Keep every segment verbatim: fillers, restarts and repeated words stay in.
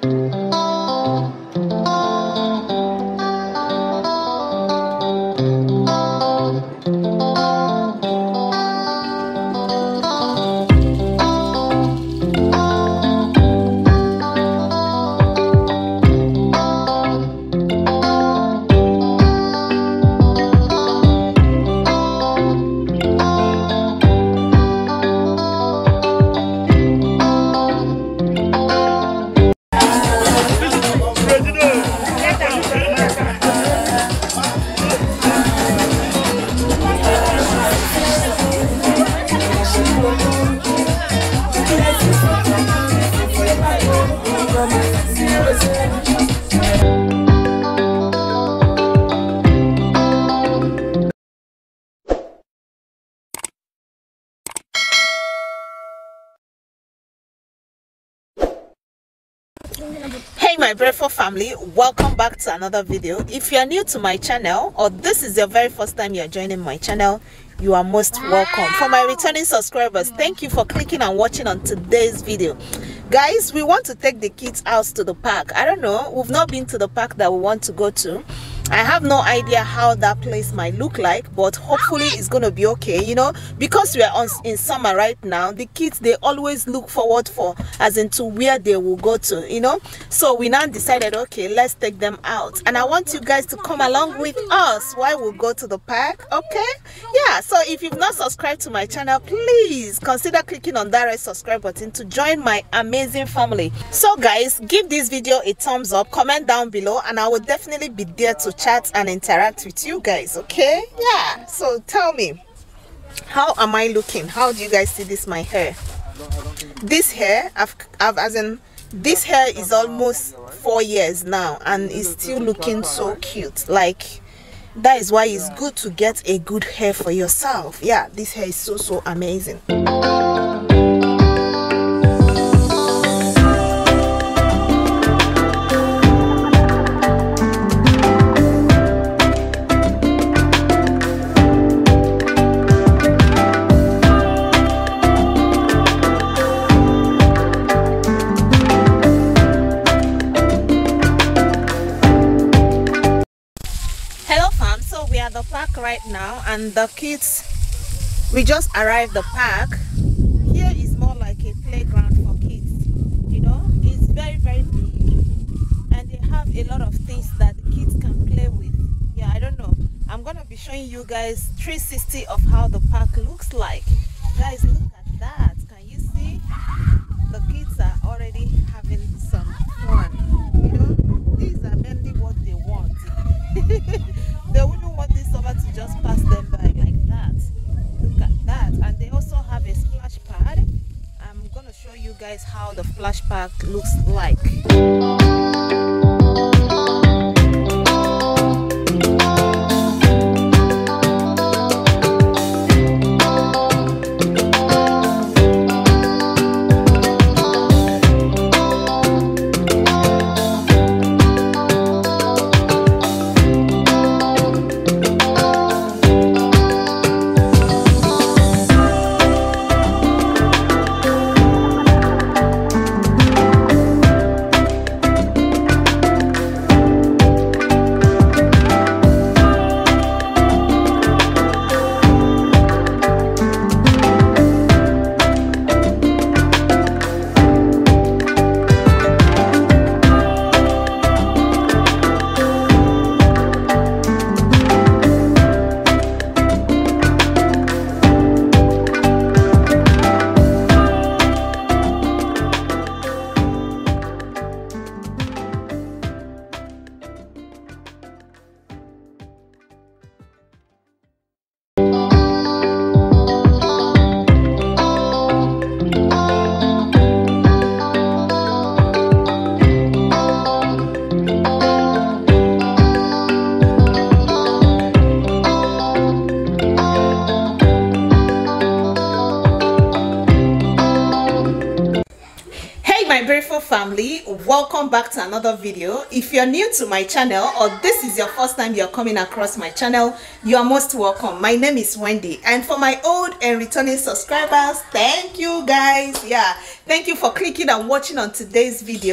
Hey my beautiful family, welcome back to another video. If you are new to my channel or this is your very first time you are joining my channel, you are most welcome. For my returning subscribers, thank you for clicking and watching on today's video. Guys, we want to take the kids out to the park. I don't know, we've not been to the park that we want to go to. I have no idea how that place might look like, but hopefully it's going to be okay, you know, because we are on in summer right now. The kids, they always look forward for as into where they will go to, you know. So we now decided, okay, let's take them out, and I want you guys to come along with us while we go to the park. Okay, yeah. So if you've not subscribed to my channel, please consider clicking on that red subscribe button to join my amazing family. So guys, give this video a thumbs up, comment down below, and I will definitely be there to chat and interact with you guys. Okay, yeah. So tell me, how am I looking? How do you guys see this my hair? This hair I've, I've as in this hair is almost four years now and it's still looking so cute. Like, that is why it's good to get a good hair for yourself. Yeah, this hair is so so amazing. The park right now, and the kids, we just arrived the park. Here is more like a playground for kids, you know. It's very very big and they have a lot of things that the kids can play with. Yeah, I don't know, I'm gonna be showing you guys three sixty of how the park looks like. Guys, look at that. Can you see? The kids are already having some fun, you know. These are mainly what they want. They wouldn't want this summer to just pass them by like that. Look at that. And they also have a splash pad. I'm going to show you guys how the splash pad looks like. Beautiful family, welcome back to another video. If you're new to my channel or this is your first time you're coming across my channel, you are most welcome. My name is Wendy, and for my old and returning subscribers, thank you guys. Yeah, thank you for clicking and watching on today's video.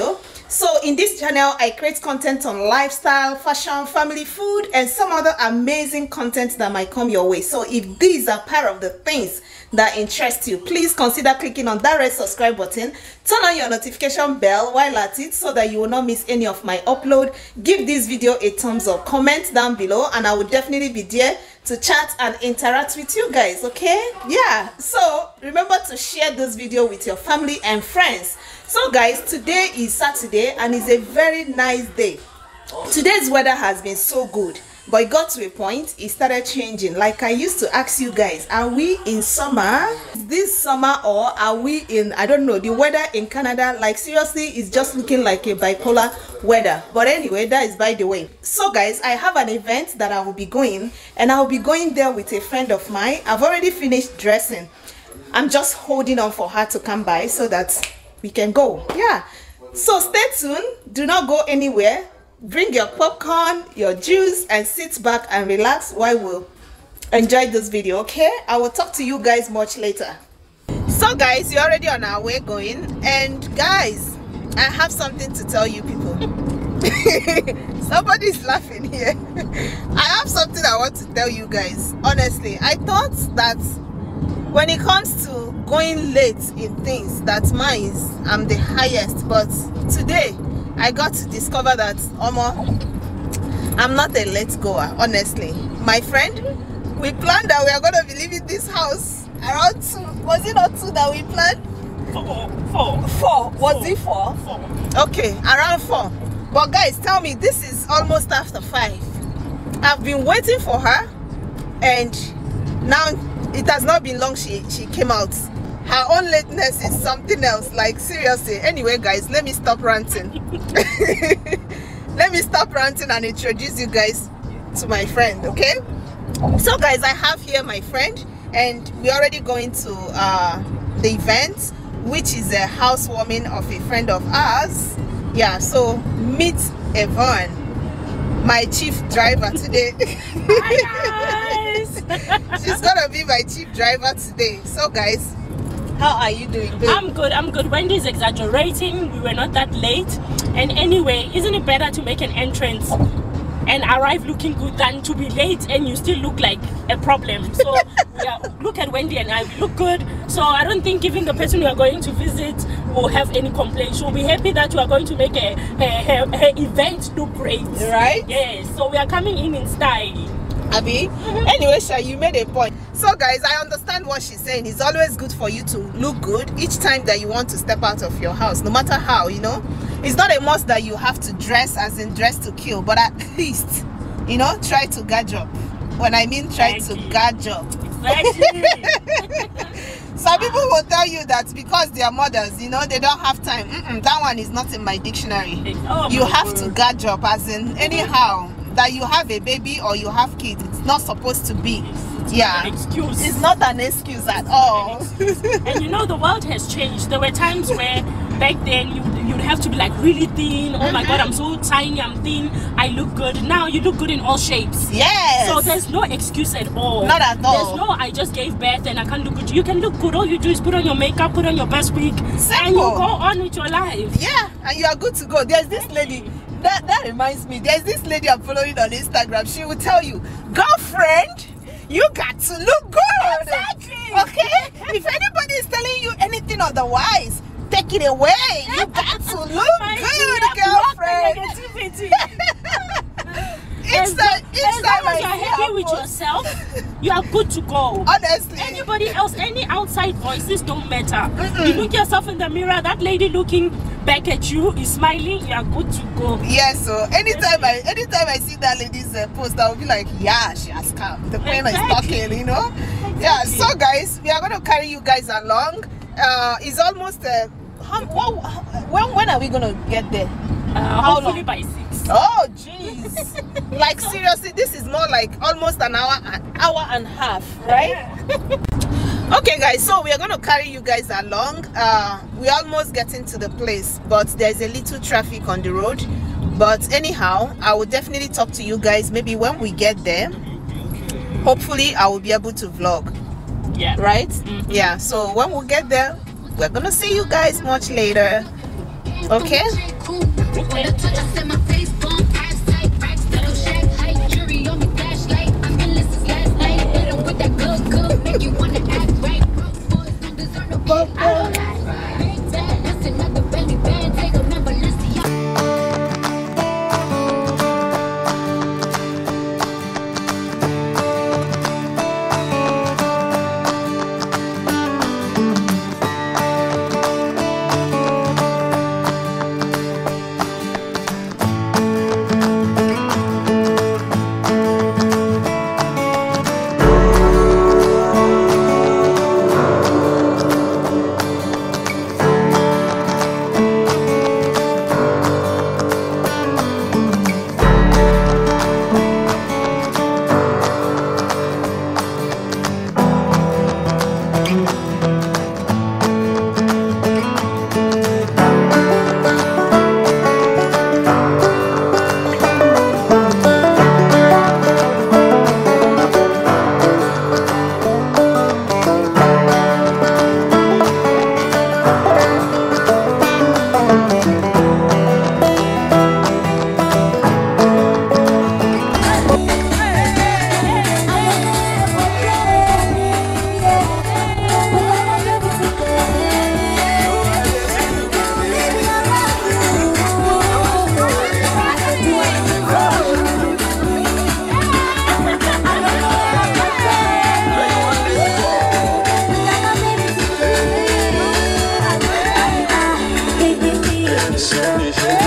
So in this channel, I create content on lifestyle, fashion, family, food, and some other amazing content that might come your way. So if these are part of the things that interest you, please consider clicking on that red subscribe button. Turn on your notification bell while at it so that you will not miss any of my upload. Give this video a thumbs up, comment down below, and I will definitely be there to chat and interact with you guys. Okay, yeah, so remember to share this video with your family and friends. So guys, today is Saturday and it's a very nice day. Today's weather has been so good, but it got to a point it started changing. Like I used to ask you guys, are we in summer this summer, or are we in, I don't know, the weather in Canada, like seriously, it's just looking like a bipolar weather. But anyway, that is by the way. So guys, I have an event that I will be going, and I will be going there with a friend of mine. I've already finished dressing. I'm just holding on for her to come by so that we can go. Yeah, so stay tuned, do not go anywhere. Bring your popcorn, your juice, and sit back and relax while we enjoy this video. Okay, I will talk to you guys much later. So guys, you're already on our way going, and guys, I have something to tell you people. Somebody's laughing here. I have something I want to tell you guys. Honestly, I thought that when it comes to going late in things, that mine, I'm the highest, but today I got to discover that Omo, I'm not a late goer. Honestly, my friend, we planned that we are going to be leaving this house around two. Was it not two that we planned? Four. Four. Four. Was four. it four? Four. Okay, around four. But guys, tell me, this is almost after five. I've been waiting for her, and now it has not been long she she came out. Her own lateness is something else, like seriously. Anyway guys, let me stop ranting. Let me stop ranting and introduce you guys to my friend. Okay, so guys, I have here my friend, and we're already going to uh the event, which is a housewarming of a friend of ours. Yeah, so meet Yvonne, my chief driver today. Hi guys. She's gonna be my chief driver today. So guys, how are you doing, babe? I'm good, I'm good. Wendy's exaggerating. We were not that late. And anyway, isn't it better to make an entrance and arrive looking good than to be late and you still look like a problem? So yeah, look at Wendy and I, we look good. So I don't think even the person we are going to visit will have any complaints. She'll be happy that you are going to make a, a, a, a event look great. Right? Yes, so we are coming in in style. Abby, mm-hmm. Anyway, Sha, you made a point. So guys, I understand what she's saying. It's always good for you to look good each time that you want to step out of your house, no matter how, you know. It's not a must that you have to dress as in dress to kill, but at least, you know, try to gadge up. When I mean try Thank to you. gadge up. Exactly. Some people will tell you that because they are mothers, you know, they don't have time. Mm-mm, that one is not in my dictionary. Oh, you my have God. to gadge up, as in anyhow that you have a baby or you have kids. It's not supposed to be. It's Yeah, not an excuse. it's not an excuse at all. And you know, the world has changed. There were times where back then you, you'd have to be like really thin. Oh my God, I'm so tiny, I'm thin, I look good. Now you look good in all shapes. Yes. So there's no excuse at all. Not at all. There's no I just gave birth and I can't look good. You can look good. All you do is put on your makeup, put on your best wig, Simple. and you go on with your life. Yeah, and you are good to go. There's this lady, that, that reminds me, there's this lady I'm following on Instagram. She will tell you, girlfriend, you got to look good. Exactly. Okay? If anybody is telling you anything otherwise, take it away. You got to look My good, dear, block the girlfriend. negativity. It's As, that, as it's long that as you're happy with yourself, you are good to go. Honestly. Anybody else, any outside voices don't matter. Mm-mm. You look yourself in the mirror, that lady looking back at you is smiling, you are good to go. Yes, so anytime I anytime I see that lady's uh, post, I'll be like, yeah, she has come. The queen Exactly. is talking, you know. Exactly. Yeah. So guys, we are going to carry you guys along. Uh, it's almost. Uh, how, what, when when are we going to get there? Uh, How hopefully long? by six. Oh, jeez. Like seriously, this is more like almost an hour, an hour and a half, right? Okay guys, so we are going to carry you guys along. Uh we're almost getting to the place, but there's a little traffic on the road. But anyhow, I will definitely talk to you guys maybe when we get there. Hopefully I will be able to vlog. Yeah. Right? Mm-hmm. Yeah, so when we get there, we're gonna see you guys much later. Okay?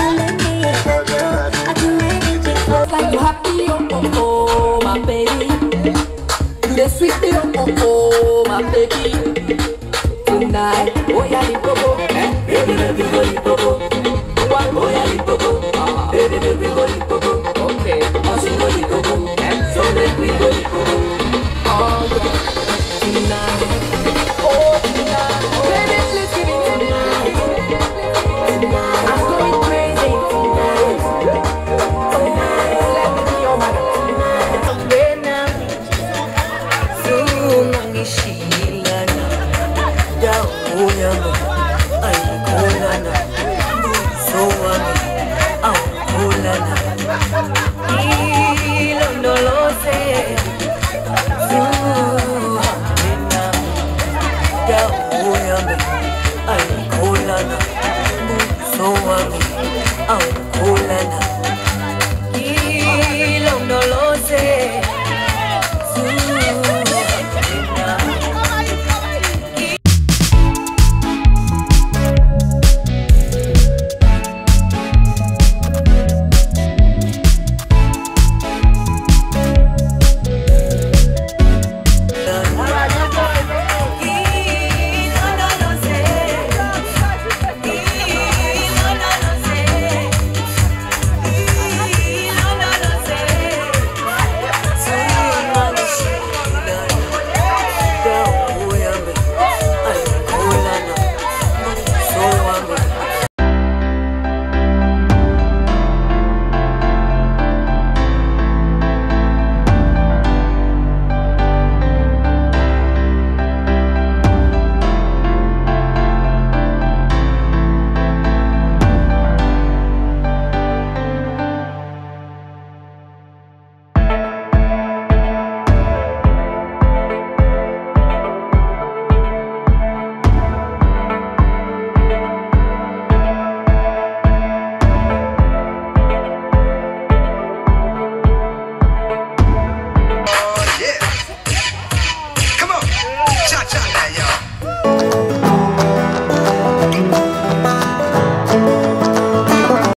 Like you happy, oh, oh, oh, my baby. You the sweet, oh, oh, oh, my baby. Tonight, oh yeah, the popo, baby, baby, go the popo. Oh yeah, the popo, baby, baby, go the popo. Okay, oh she go the popo, so let me go the popo. Oh yeah, tonight, oh tonight, baby, please give me tonight. I'm going crazy tonight. Let me be your mother. So I'm